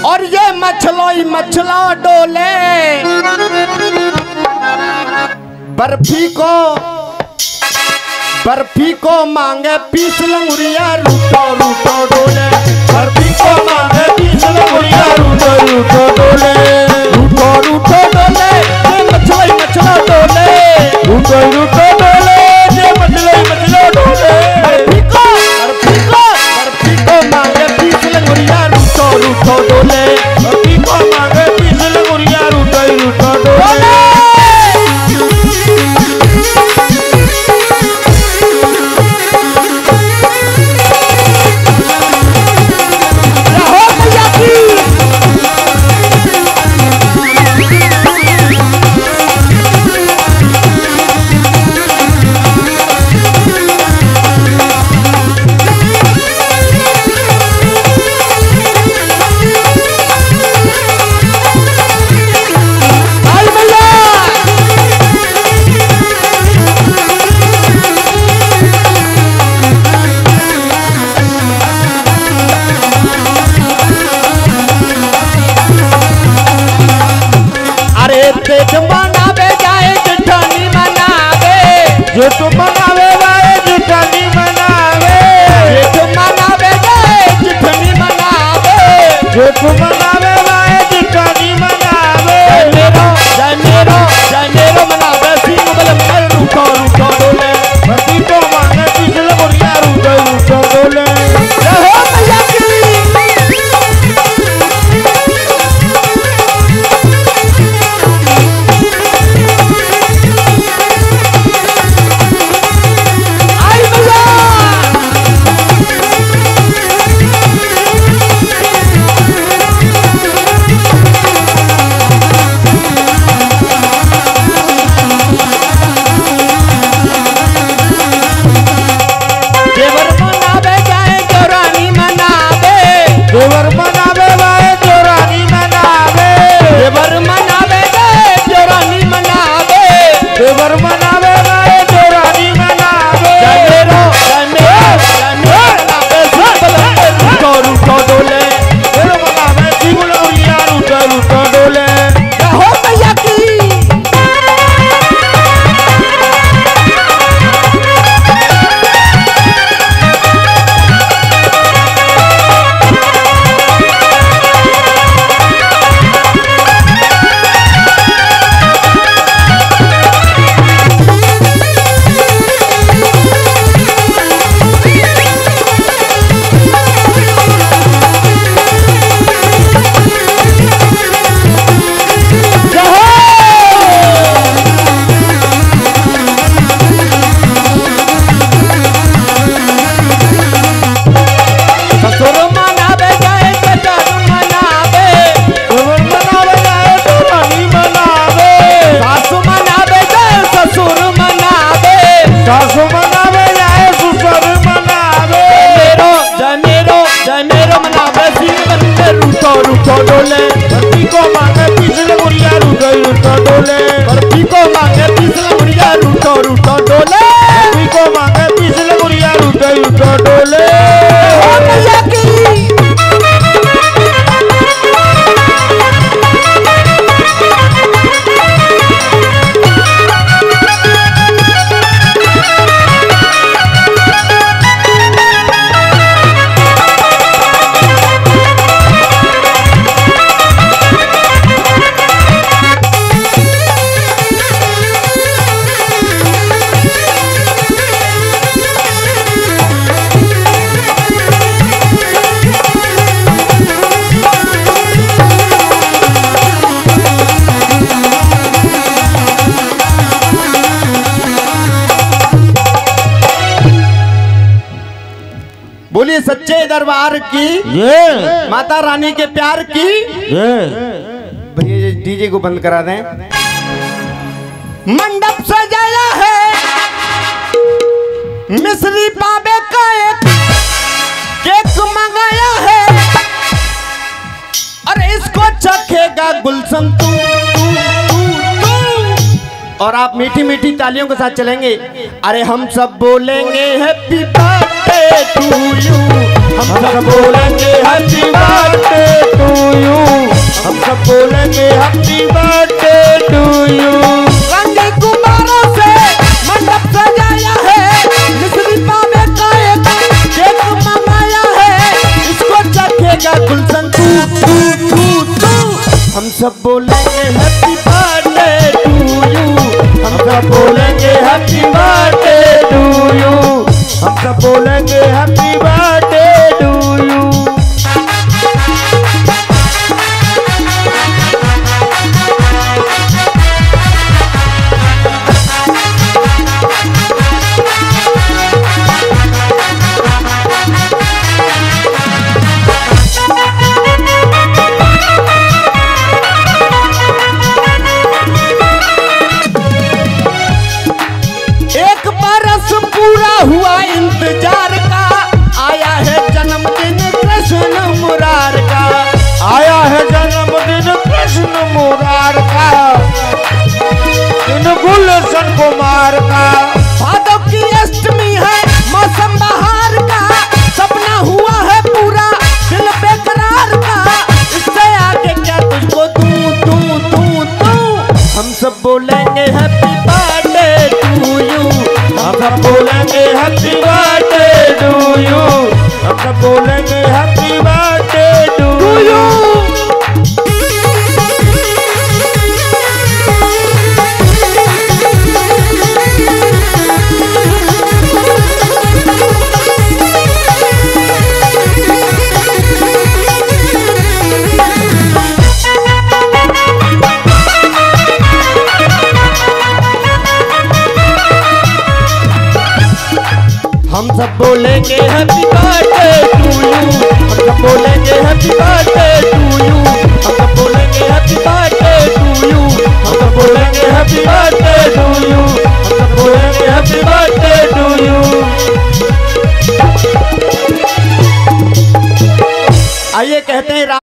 और ये मछलोई मछला डोले बर्फी को मांगे पीस लंगुरिया रूटो रूटो डोले। बर्फी को मांगे पीस लंगुरिया रूटो रूटो डोले। रूटो रूटो डोले ये मछलोई मछला डोले। रूटो रूटो डोले ये मछलोई मछला डोले। बर्फी को मांगे पीस लंगुरिया रूटो रूटो डोले। बर्फी को मांगे पीस लंगुरिया रूटो रूटो डोले। जेठ मनावे जाए जेठानी मनावे। जेठ मनावे जाए जेठानी मनावे। जेठ मनावे जाए जेठानी मनावे। जेठ मनावे जाए जेठानी मनावे। जय मेरो मनावे सिंह बल मर रूठो रूठो डोले। बर्फी को मांगे पिछल मुड़िया रूठो रूठो डोले। रूठो डोले। बर्फी को मांगे पिछल मुड़िया रूठो रूठो डोले। बर्फी को मांगे पिछल मुड़िया रूठो रूठो डोले। बर्फी को मांगे पिछल मुड़िया रूठो रूठो डोले। बोलिए सच्चे दरबार की माता रानी के प्यार की। भैया डीजे को बंद करा दें। मंडप सजाया है मिश्री पावे का एक केक मंगाया है। अरे इसको चखेगा गुलशन तू। और आप मीठी मीठी तालियों के साथ चलेंगे। अरे हम सब बोलेंगे हैप्पी बर्थडे टू यू। हम सब बोलेंगे हैप्पी बर्थडे टू यू। का गुलशन तू तू तू तू। हम सब बोलेंगे हैप्पी बर्थडे टू यू, हम सब बोलेंगे हैप्पी बर्थडे टू यू, हम सब बोलेंगे हैप्पी बर्थडे टू यू। पूरा हुआ इंतजार का, आया है जन्मदिन कृष्ण मुरार का, आया है जन्मदिन कृष्ण मुरार का, इन गुलशन कुमार का। भादों की अष्टमी है मौसम बहार का, सपना हुआ है पूरा दिल बेकरार का, इससे आगे क्या तुझको दूं दूं दूं दूं। हम सब बोलेंगे हैप्पी बर्थडे टू यू, हम सब बोलेंगे हैप्पी बर्थडे टू यू, हम सब बोलेंगे हैप्पी बर्थडे टू यू। हम सब बोलेंगे हैप्पी बर्थडे टू यू, हम सब बोलेंगे हैप्पी बर्थडे टू यू, हम सब बोलेंगे हैप्पी बर्थडे टू यू, हम सब बोलेंगे हैप्पी बर्थडे टू यू, हम सब बोलेंगे हैप्पी बर्थडे टू यू। आइए कहते हैं